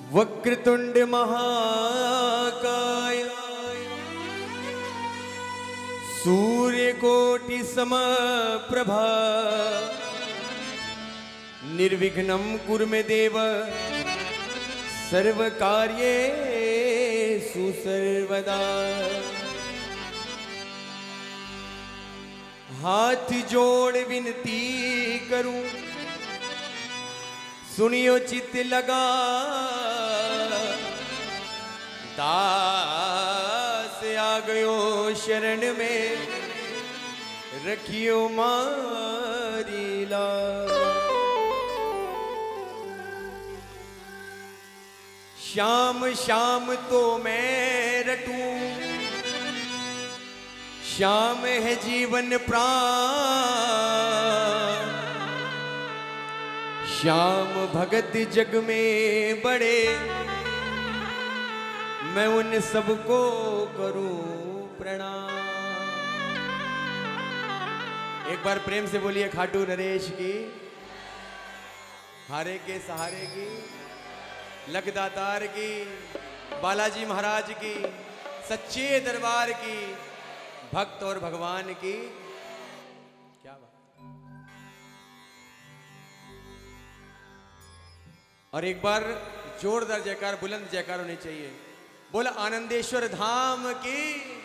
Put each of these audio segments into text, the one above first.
वक्रतुंड महाकाय सूर्यकोटि समप्रभा निर्विघ्नं कुरु मे देव सर्वकार्येषु सर्वदा। हाथ जोड़ विनती करूं सुनियो चित लगा, दास आ गयो शरण में रखियो मारी लाज। श्याम श्याम तो मैं रटूं, श्याम है जीवन प्राण। श्याम भगत जग में बड़े, मैं उन सबको करूं प्रणाम। एक बार प्रेम से बोलिए खाटू नरेश की, हारे के सहारे की, लखदातार की, बालाजी महाराज की, सच्चे दरबार की, भक्त और भगवान की। क्या बात। और एक बार जोरदार जयकार, बुलंद जयकार होनी चाहिए। बोला आनंदेश्वर धाम की।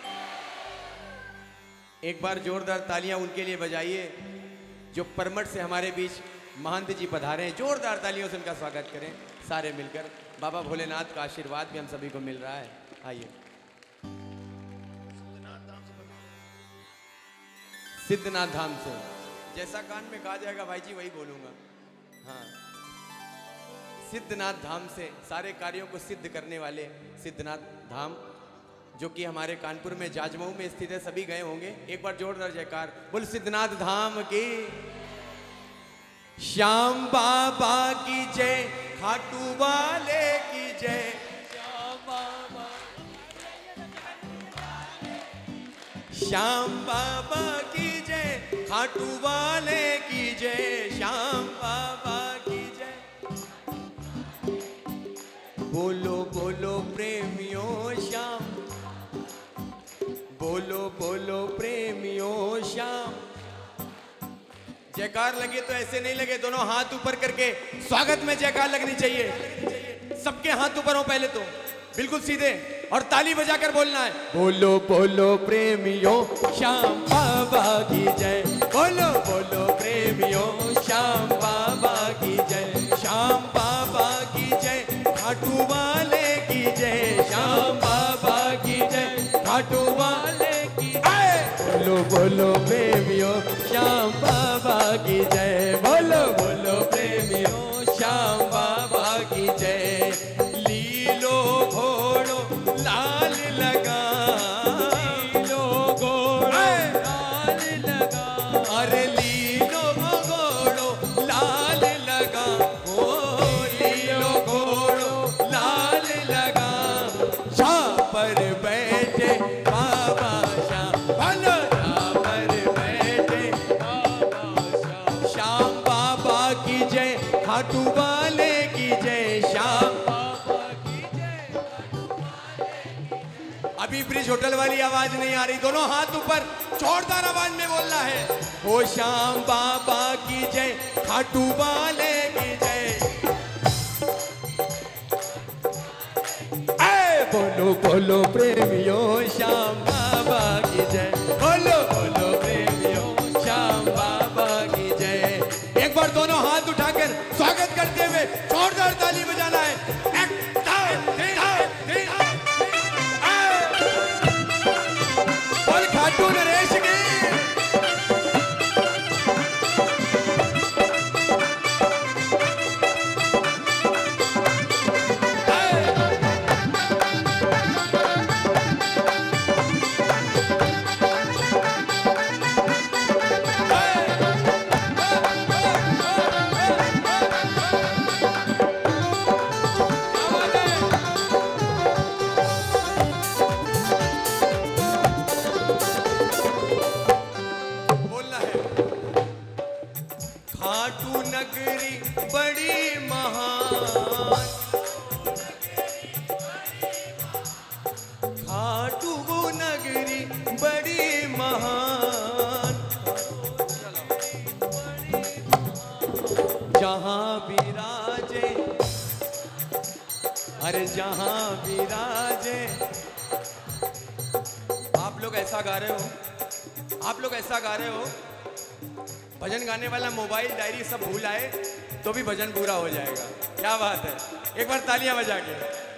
एक बार जोरदार तालियां उनके लिए बजाइए जो परमठ से हमारे बीच महंत जी पधारे हैं। जोरदार तालियों से उनका स्वागत करें सारे मिलकर। बाबा भोलेनाथ का आशीर्वाद भी हम सभी को मिल रहा है। आइए। सिद्धनाथ धाम से जैसा कान में कहा जाएगा भाई जी वही बोलूंगा। हाँ, सिद्धनाथ धाम से सारे कार्यों को सिद्ध करने वाले सिद्धनाथ धाम, जो कि हमारे कानपुर में जाजमऊ में स्थित है। सभी गए होंगे। एक बार जोरदार जयकार बोल सिद्धनाथ धाम की। श्याम बाबा की जय, खाटू वाले की जय। श्याम बाबा की जय, खाटू वाले की जय। श्याम बाबा की जय। बोलो बोलो प्रेमियों श्याम, बोलो बोलो प्रेमियों श्याम। जयकार लगे तो ऐसे नहीं लगे, दोनों हाथ ऊपर करके स्वागत में जयकार लगनी चाहिए। सबके हाथ ऊपर हो पहले तो, बिल्कुल सीधे, और ताली बजाकर बोलना है। बोलो बोलो प्रेमियों श्याम बाबा की जय। बोलो बोलो प्रेमियों श्याम बाबा की जय। श्याम बाबा की जय, खाटू वाले की जय। श्याम बाबा की जय, खाटू वाले की जय। बोलो बोलो प्रेमियों श्याम बाबा की जय। बोलो बोलो प्रेमियों श्याम बाबा की जय। लीलो घोड़ो लाल लगा, लीलो घोड़ो लाल लगा। अरे लीलो घोड़ो लाल लगा, ओ लीलो घोड़ो लाल लगा। शाह पर बैठे बाबा श्याम, बोलो शाह पर बैठे बाबा श्याम। श्याम बाबा की जय, खाटू वाले की जय। श्याम बाबा की जय। अभी ब्रिज होटल वाली आवाज नहीं आ रही, दोनों हाथ ऊपर जोरदार आवाज में बोलना है। ओ श्याम बाबा की जय, खाटू वाले की जय। बोलो बोलो प्रेमियों श्याम बाबा की जय। बोलो बोलो प्रेमियों श्याम बाबा की जय। एक बार दोनों हाथ उठाकर स्वागत करते हुए जोरदार ताली बजाना है। बोल खाटू नरेश की। खाटू नगरी बड़ी महान, विराजे, अरे जहां विराजे। आप लोग ऐसा गा रहे हो, आप लोग ऐसा गा रहे हो, भजन गाने वाला मोबाइल डायरी सब भूल आए तो भी भजन पूरा हो जाएगा। क्या बात है, एक बार तालियां बजा के।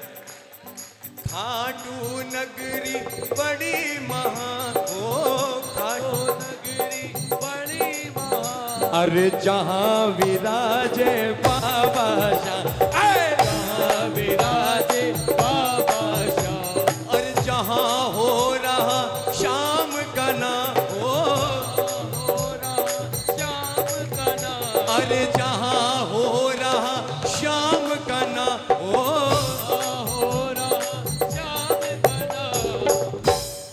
खाटू नगरी बड़ी महान, ओ खाटू नगरी बड़ी महान, अरे जहां विराजे बाबा शाह, जहां विराजे बाबा शाह, अरे जहां हो रहा शाम का नाम, अरे जहां हो रहा शाम का नाम, हो रहा शाम का नाम,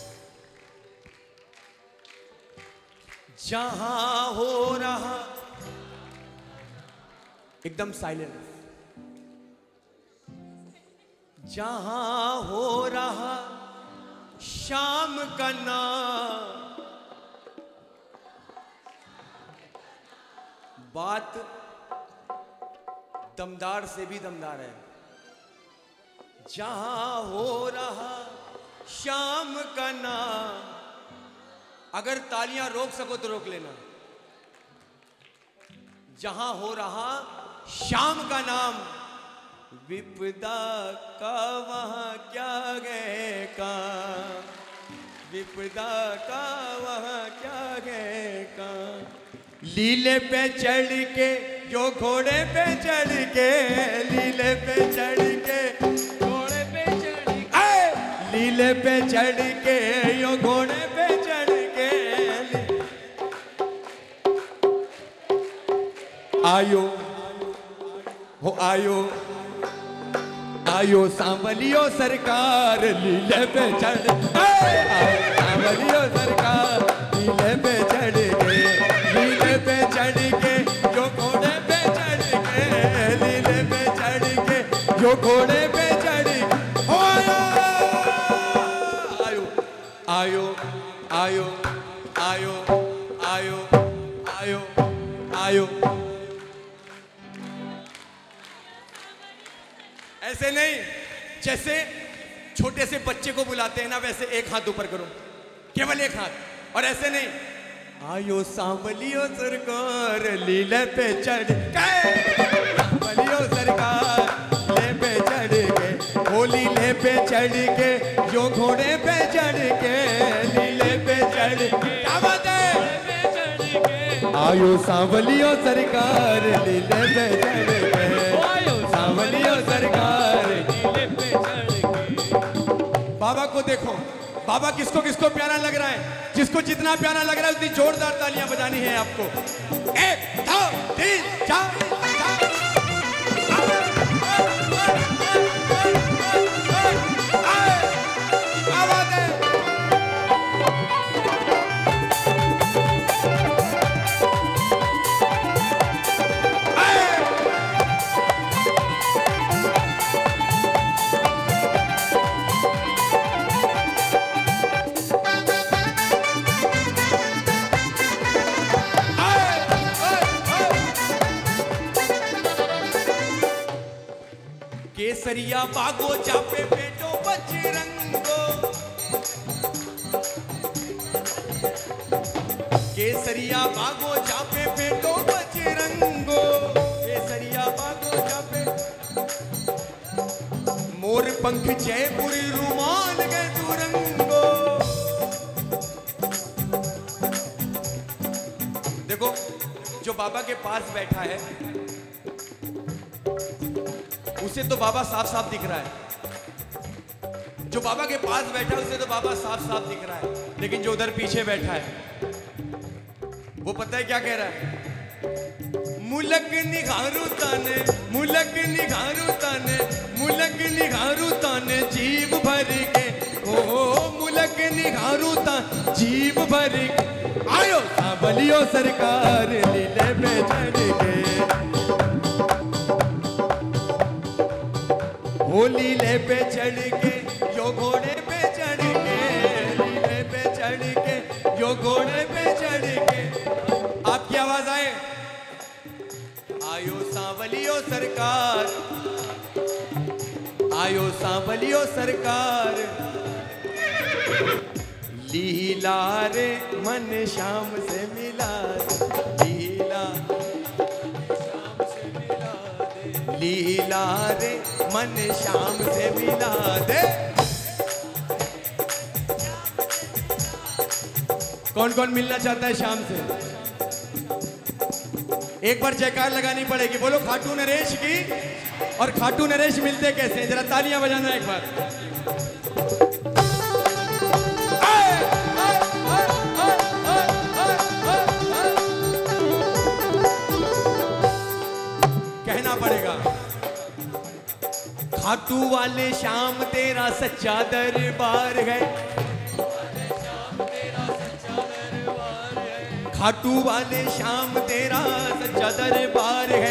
जहां हो रहा, एकदम साइलेंट, जहां हो रहा शाम का नाम। बात दमदार से भी दमदार है। जहां हो रहा शाम का नाम, अगर तालियां रोक सको तो रोक लेना। जहां हो रहा शाम का नाम, विपदा का वहां क्या गए काम, विपदा का वहां क्या गए काम। लीले पे चढ़ के जो घोड़े पे चढ़ के, लीले पे चढ़ के घोड़े पे चढ़ के, लीले पे चढ़ के यो घोड़े पे चढ़ के, आयो हो आयो, आयो सांवलियो सरकार लीले पे चढ़, सांवलियो सरकार लीले पे चढ़ के, लीले पे चढ़ के जो घोड़े पे चढ़ के, लीले पे चढ़ के जो घोड़े पे चढ़ के, आयो आयो आयो आयो आयो आयो आयो। ऐसे नहीं, जैसे छोटे से बच्चे को बुलाते हैं ना, वैसे एक हाथ ऊपर करो, केवल एक हाथ, और ऐसे नहीं, आयो सांवलियो सरकार लीले पे चढ़ के, सांवलियो सरकार लीले पे चढ़ के, ओ लीले पे चढ़ के जो घोड़े पे चढ़ के, लीले पे चढ़ के, क्या बात है, आयो सांवलियो सरकार लीले पे चढ़ के, सांवलियो सरकार लीले पे चढ़ के। बाबा को देखो, बाबा किसको किसको प्यारा लग रहा है, जिसको जितना प्यारा लग रहा है उतनी जोरदार तालियां बजानी है आपको। 1 2 3 4 आवाज है। केसरिया बागो चापे पेटो बजरंगो, केसरिया बागो चापे पेटो बजरंगो, केसरिया बागो चापे, मोर पंख जयपुरी रुमाल गए दुरंगो। देखो जो बाबा के पास बैठा है उसे तो बाबा साफ साफ दिख रहा है, जो बाबा के पास बैठा है उसे तो बाबा साफ साफ दिख रहा है, लेकिन जो उधर पीछे बैठा है वो पता है क्या कह रहा है, मुलक निगारू ताने, मुलक निगारू ताने, मुलक निगारू ताने जीभ भर के, ओ मुलक निगारू ताने जीभ भर के, आयो सांवलियो सरकार लीले पे चढ़ के, ओ लीले पे चढ़ के जो घोड़े पे चढ़ के, लीले पे चढ़ के जो घोड़े पे चढ़ के। आपकी आवाज आए, आयो सांवलियो सांवलियो सरकार, आयो सांवलियो सरकार। लीला रे मन श्याम से मिला दे, लीला श्याम से मिला दे, लीला रे मन श्याम से मिला दे। कौन कौन मिलना चाहता है श्याम से? एक बार जयकार लगानी पड़ेगी। बोलो खाटू नरेश की। और खाटू नरेश मिलते कैसे? जरा तालियां बजाना एक बार। कहना पड़ेगा खाटू वाले श्याम तेरा सच्चा दरबार है, खाटू वाले श्याम तेरा सच्चा दरबार है।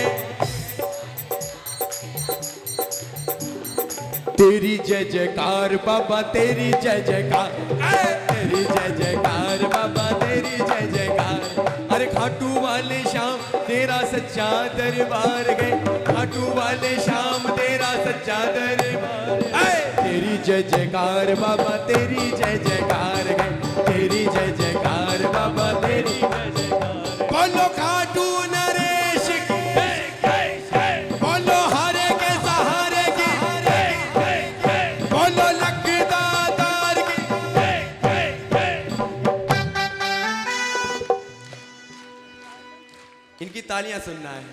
तेरी जय जयकार बाबा, तेरी जय जयकार, तेरी जय जयकार बाबा, तेरी जय जयकार। अरे खाटू वाले श्याम तेरा सच्चा दरबार है, खाटू वाले श्याम तेरा सच्चा दरबार। तेरी जय जयकार बाबा, तेरी जय जयकार है, तेरी जय जयकार बाबा, तेरी जय जयकार। बोलो खाटू नरेश की, बोलो हरे के सहारे की, बोलो लखदातार की। इनकी तालियां सुनना है।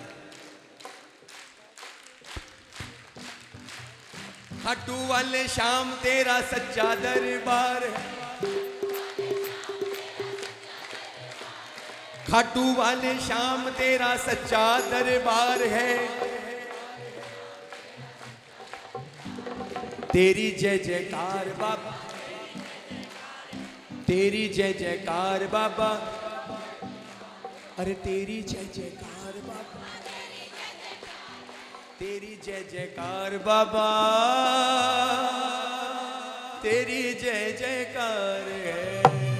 खाटू वाले श्याम तेरा सच्चा दरबार है, खाटू वाले श्याम तेरा सच्चा दरबार है। तेरी जय जयकार बाबा, तेरी जय जयकार बाबा, अरे तेरी जय जयकार बाबा, तेरी जय जयकार बाबा, तेरी जय जयकार है।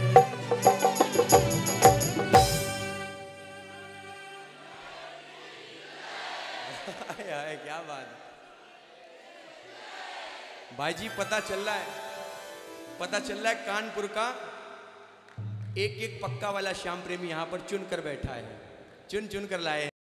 क्या बात है भाई जी। पता चल रहा है कानपुर का एक एक पक्का वाला श्याम प्रेमी यहां पर चुन कर बैठा है, चुन चुन कर लाए।